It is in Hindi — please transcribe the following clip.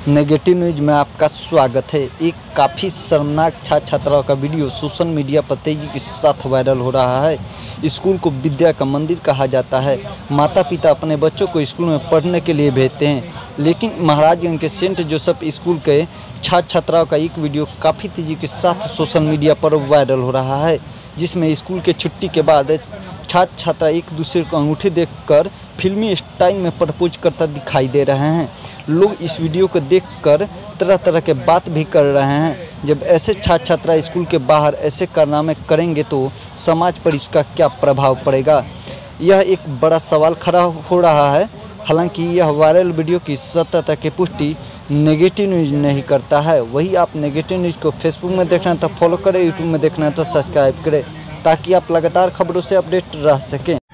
नेगेटिव न्यूज में आपका स्वागत है। एक काफ़ी शर्मनाक छात्र छात्राओं का वीडियो सोशल मीडिया पर तेजी के साथ वायरल हो रहा है। स्कूल को विद्या का मंदिर कहा जाता है। माता पिता अपने बच्चों को स्कूल में पढ़ने के लिए भेजते हैं, लेकिन महाराजगंज के सेंट जोसेफ स्कूल के छात्र छात्राओं का एक वीडियो काफ़ी तेजी के साथ सोशल मीडिया पर वायरल हो रहा है, जिसमें स्कूल के छुट्टी के बाद छात्र छात्रा एक दूसरे को अंगूठे देखकर फिल्मी स्टाइल में प्रपोज करता दिखाई दे रहे हैं। लोग इस वीडियो को देखकर तरह तरह के बात भी कर रहे हैं। जब ऐसे छात्र छात्रा स्कूल के बाहर ऐसे कारनामे करेंगे तो समाज पर इसका क्या प्रभाव पड़ेगा, यह एक बड़ा सवाल खड़ा हो रहा है। हालांकि यह वायरल वीडियो की सत्यता की पुष्टि नेगेटिव न्यूज़ नहीं करता है। वही आप नेगेटिव न्यूज़ को फेसबुक में देखना है तो फॉलो करें, यूट्यूब में देखना है तो सब्सक्राइब करें, ताकि आप लगातार खबरों से अपडेट रह सकें।